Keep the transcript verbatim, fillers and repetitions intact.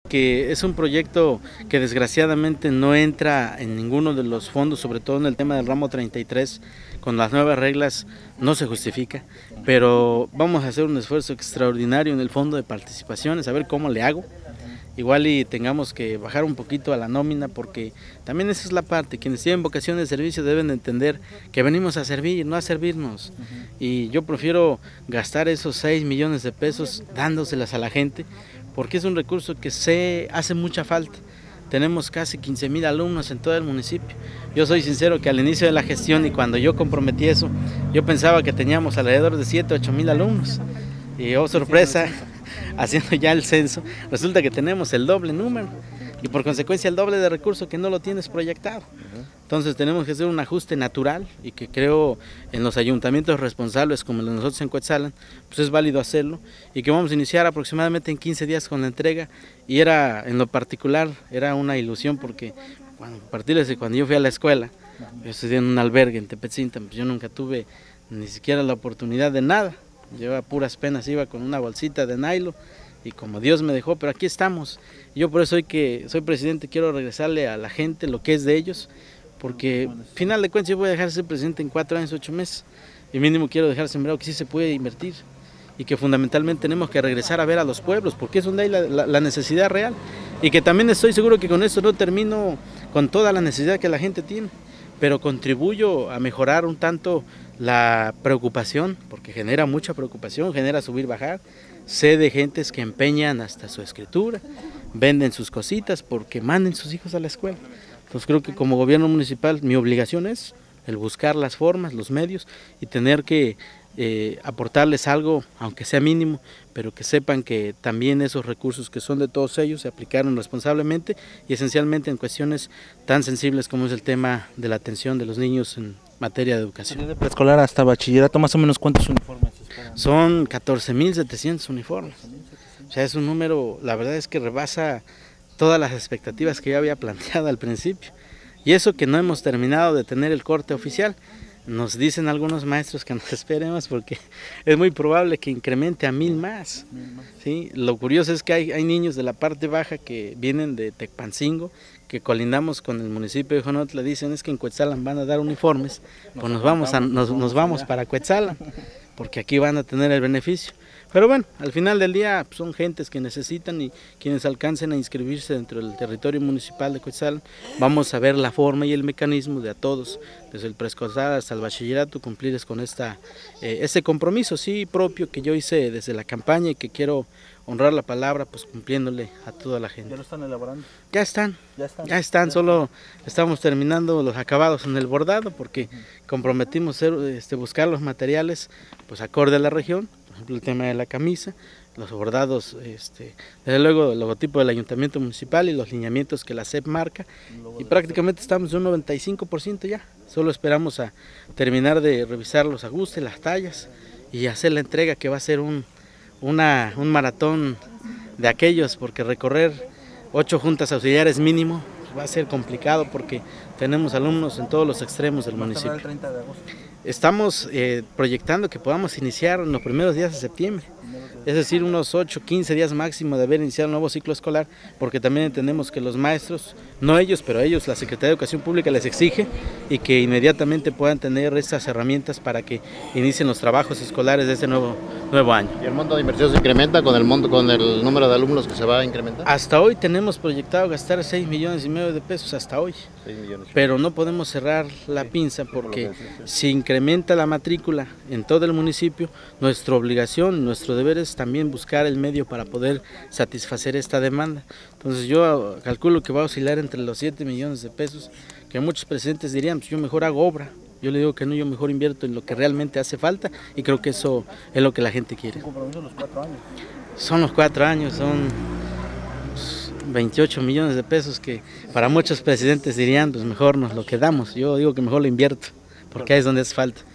Que es un proyecto que desgraciadamente no entra en ninguno de los fondos, sobre todo en el tema del ramo treinta y tres, con las nuevas reglas no se justifica, pero vamos a hacer un esfuerzo extraordinario en el fondo de participaciones, a ver cómo le hago. Igual y tengamos que bajar un poquito a la nómina, porque también esa es la parte, quienes tienen vocación de servicio deben entender que venimos a servir, no a servirnos. Y yo prefiero gastar esos seis millones de pesos dándoselas a la gente, porque es un recurso que se hace mucha falta. Tenemos casi quince mil alumnos en todo el municipio. Yo soy sincero que al inicio de la gestión y cuando yo comprometí eso, yo pensaba que teníamos alrededor de siete, ocho mil alumnos. Y oh sorpresa, haciendo ya el censo, resulta que tenemos el doble número y por consecuencia el doble de recursos que no lo tienes proyectado. Entonces tenemos que hacer un ajuste natural y que creo en los ayuntamientos responsables como el de nosotros en Cuetzalan, pues es válido hacerlo y que vamos a iniciar aproximadamente en quince días con la entrega. Y era, en lo particular, era una ilusión porque bueno, a partir de cuando yo fui a la escuela, yo estudié en un albergue en Tepetzinta, pues yo nunca tuve ni siquiera la oportunidad de nada. Yo a puras penas iba con una bolsita de nylon y como Dios me dejó, pero aquí estamos. Yo por eso hoy que soy presidente quiero regresarle a la gente lo que es de ellos, porque final de cuentas yo voy a dejar de ser presidente en cuatro años, ocho meses, y mínimo quiero dejar sembrado que sí se puede invertir y que fundamentalmente tenemos que regresar a ver a los pueblos, porque es donde hay la, la, la necesidad real, y que también estoy seguro que con esto no termino con toda la necesidad que la gente tiene, pero contribuyo a mejorar un tanto la preocupación, porque genera mucha preocupación, genera subir, bajar. Sé de gentes que empeñan hasta su escritura, venden sus cositas porque manden sus hijos a la escuela. Entonces creo que como gobierno municipal mi obligación es el buscar las formas, los medios y tener que eh, aportarles algo, aunque sea mínimo, pero que sepan que también esos recursos que son de todos ellos se aplicaron responsablemente y esencialmente en cuestiones tan sensibles como es el tema de la atención de los niños en materia de educación. De preescolar hasta bachillerato, más o menos ¿cuántos uniformes esperan? Son catorce mil setecientos uniformes. O sea, es un número, la verdad es que rebasa todas las expectativas que yo había planteado al principio. Y eso que no hemos terminado de tener el corte oficial. Nos dicen algunos maestros que nos esperemos porque es muy probable que incremente a mil más. ¿Sí? Lo curioso es que hay, hay niños de la parte baja que vienen de Tecpancingo, que colindamos con el municipio de Jonotla, dicen es que en Cuetzalan van a dar uniformes, pues nos vamos, a, nos, nos vamos para Cuetzalan, porque aquí van a tener el beneficio. Pero bueno, al final del día pues, son gentes que necesitan y quienes alcancen a inscribirse dentro del territorio municipal de Cuetzalan, vamos a ver la forma y el mecanismo de a todos, desde el preescolar hasta el bachillerato, cumplirles con esta, eh, este compromiso sí propio que yo hice desde la campaña y que quiero honrar la palabra, pues cumpliéndole a toda la gente. ¿Ya lo están elaborando? Ya están, ya están, ya están ya solo están. Estamos terminando los acabados en el bordado porque comprometimos ser, este, buscar los materiales pues acorde a la región, por ejemplo el tema de la camisa, los bordados, este, desde luego el logotipo del ayuntamiento municipal y los lineamientos que la S E P marca y prácticamente estamos en un noventa y cinco por ciento ya, solo esperamos a terminar de revisar los ajustes, las tallas y hacer la entrega que va a ser un Una, un maratón de aquellos, porque recorrer ocho juntas auxiliares mínimo va a ser complicado porque tenemos alumnos en todos los extremos del municipio. El treinta de agosto. Estamos eh, proyectando que podamos iniciar en los primeros días de septiembre, es decir, unos ocho, quince días máximo de haber iniciado un nuevo ciclo escolar, porque también entendemos que los maestros, no ellos, pero ellos, la Secretaría de Educación Pública les exige y que inmediatamente puedan tener estas herramientas para que inicien los trabajos escolares de este nuevo, nuevo año. ¿Y el monto de inversión se incrementa con el monto, con el número de alumnos que se va a incrementar? Hasta hoy tenemos proyectado gastar seis millones y medio de pesos hasta hoy, seis millones. Pero no podemos cerrar la pinza porque si incrementa la matrícula en todo el municipio, nuestra obligación, nuestro deber es también buscar el medio para poder satisfacer esta demanda. Entonces yo calculo que va a oscilar entre los siete millones de pesos, que muchos presidentes dirían, pues yo mejor hago obra. Yo le digo que no, yo mejor invierto en lo que realmente hace falta y creo que eso es lo que la gente quiere. ¿Un compromiso los cuatro años? Son los cuatro años, son veintiocho millones de pesos que para muchos presidentes dirían, pues mejor nos lo quedamos. Yo digo que mejor lo invierto, porque ahí es donde hace falta.